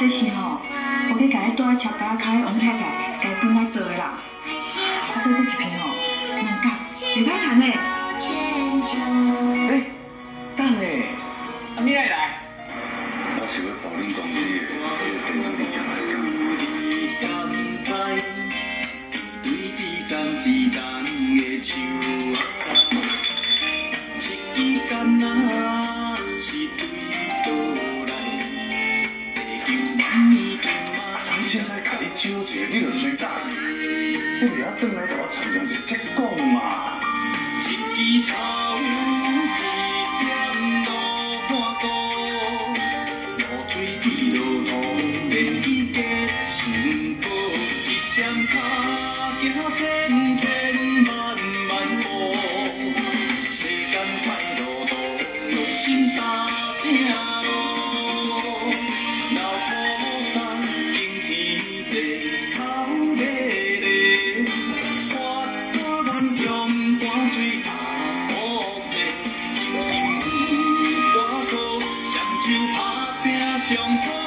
这是吼，我去甲你带桥架开王太太家本来做的啦。我做这一片哦，2角，袂歹赚呢。 等下，你爱来？ 我是要保你公司的电子零件来讲。一站一站的树啊，一间仔是对倒来，地球万年金马。当凊彩甲你招一个，你就随打伊，你袂晓转来甲我参详一只讲嘛。一支草，一点路看过，露水比落土，连伊结成果，一双脚。行千千万万步，世间快乐路，用心打正路。老菩萨敬天地，头礼礼，花朵咱用汗水下福地，真心有外靠，双手打拼上好。